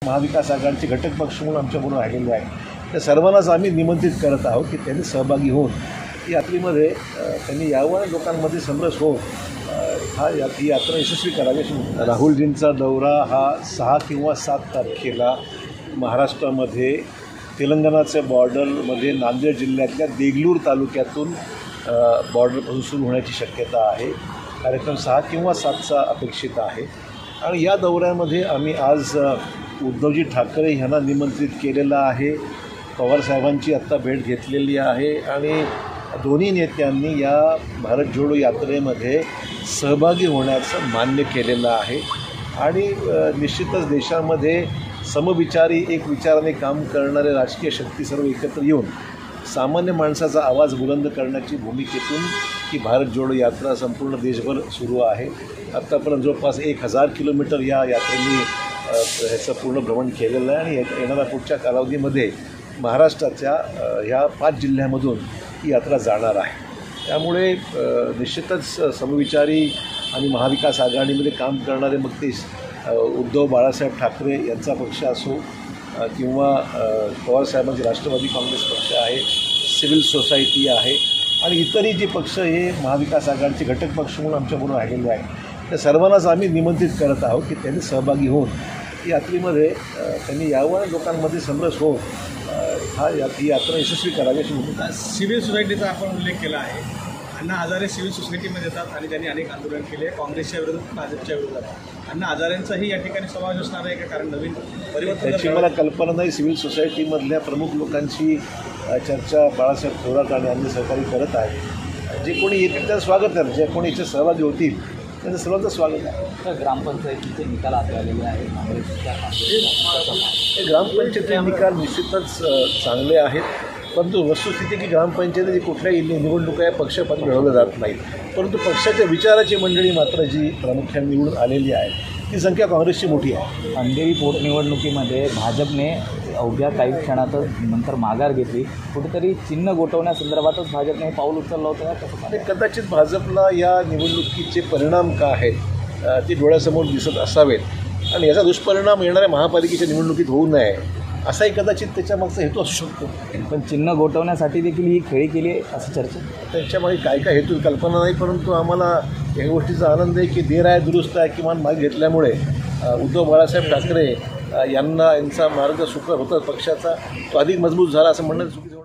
महाविकास आघाडीचे घटक पक्ष म्हणून आमच्याबरोबर राहिलेले आहेत त्या सर्वांनाच आम्ही निमंत्रित करत आहोत की त्यांनी सहभागी होऊन यात्रेमध्ये त्यांनी यावं आणि लोकांमध्ये समरस होऊन ही यात्रा यशस्वी करावी. राहुलजींचा दौरा हा 6 किंवा 7 तारखेला महाराष्ट्रामध्ये तेलंगणाच्या बॉर्डरमध्ये नांदेड जिल्ह्यातल्या देगलूर तालुक्यातून बॉर्डरपासून सुरू होण्याची शक्यता आहे. कार्यक्रम 6 किंवा 7चा अपेक्षित आहे आणि या दौऱ्यामध्ये आम्ही आज उद्धवजी ठाकरे यांना निमंत्रित केलेलं आहे. पवारसाहेबांची आत्ता भेट घेतलेली आहे आणि दोन्ही नेत्यांनी या भारत जोडो यात्रेमध्ये सहभागी होण्याचं मान्य केलेलं आहे आणि निश्चितच देशामध्ये समविचारी एक विचाराने काम करणारे राजकीय शक्ती सर्व एकत्र येऊन सामान्य माणसाचा आवाज बुलंद करण्याची भूमिकेतून ही भारत जोडो यात्रा संपूर्ण देशभर सुरू आहे. आत्तापर्यंत जवळपास 1000 किलोमीटर या यात्रेने ह्याचं पूर्ण भ्रमण केलेलं आहे आणि येणाऱ्या पुढच्या कालावधीमध्ये महाराष्ट्राच्या ह्या 5 जिल्ह्यामधून ही यात्रा जाणार आहे. त्यामुळे निश्चितच समविचारी आणि महाविकास आघाडीमध्ये काम करणारे मग ते उद्धव बाळासाहेब ठाकरे यांचा पक्ष असो किंवा पवारसाहेबांचे राष्ट्रवादी काँग्रेस पक्ष आहे, सिव्हिल सोसायटी आहे आणि इतरही जे पक्ष हे महाविकास आघाडीचे घटक पक्ष म्हणून आमच्याबरोबर राहिलेले आहेत त्या सर्वांनाच आम्ही निमंत्रित करत आहोत की त्यांनी सहभागी होऊन यात्रेमध्ये त्यांनी यावं आणि लोकांमध्ये समरस होऊन ही यात्रा यशस्वी करावी अशी भूमिका. सिव्हिल सोसायटीचा आपण उल्लेख केला आहे. अण्णा हजारे सिव्हिल सोसायटीमध्ये येतात आणि त्यांनी अनेक आंदोलन केले काँग्रेसच्या विरोधात, भाजपच्या विरोधात. अण्णा हजारेंचाही या ठिकाणी समावेश असणार आहे का? कारण नवीन परिवर्तन त्याची मला कल्पना नाही. सिव्हिल सोसायटीमधल्या प्रमुख लोकांची चर्चा बाळासाहेब थोरात आणि अन्य सहकारी करत आहेत. जे कोणी येतील त्याचं स्वागत आहे, जे कोणी याच्यात सहभागी होतील त्यांचं सर्वांचं स्वागत आहे. ग्रामपंचायतीचे निकाल आता आलेले आहेत. ग्रामपंचायतीचे निकाल निश्चितच चांगले आहेत, परंतु वस्तुस्थिती की ग्रामपंचायतीची कुठल्याही निवडणुका या पक्षपाती लढवल्या जात नाहीत. परंतु पक्षाच्या विचाराची मंडळी मात्र जी प्रामुख्याने निवडून आलेली आहे ती संख्या काँग्रेसची मोठी आहे. अंधेरी पोटनिवडणुकीमध्ये भाजपने अवघ्या काही क्षणातच नंतर माघार घेतली. कुठेतरी चिन्ह गोठवण्यासंदर्भातच भाजपने हे पाऊल उचललं होतं कसं? आणि कदाचित भाजपला या निवडणुकीचे परिणाम काय आहेत ते डोळ्यासमोर दिसत असावेत आणि याचा दुष्परिणाम येणाऱ्या महापालिकेच्या निवडणुकीत होऊ नये असाही कदाचित त्याच्यामागचा हेतू असू शकतो. पण चिन्ह गोठवण्यासाठी देखील ही खेळी केली आहे असं चर्चा. त्यांच्यामागे काय काय हेतू कल्पना नाही, परंतु आम्हाला या गोष्टीचा आनंद आहे की देर आहे दुरुस्त आहे किमान मागे घेतल्यामुळे उद्धव बाळासाहेब ठाकरे यांचा मार्ग सुकर होता पक्षाचा तो अधिक मजबूत झाला असं म्हणणं चुकीचं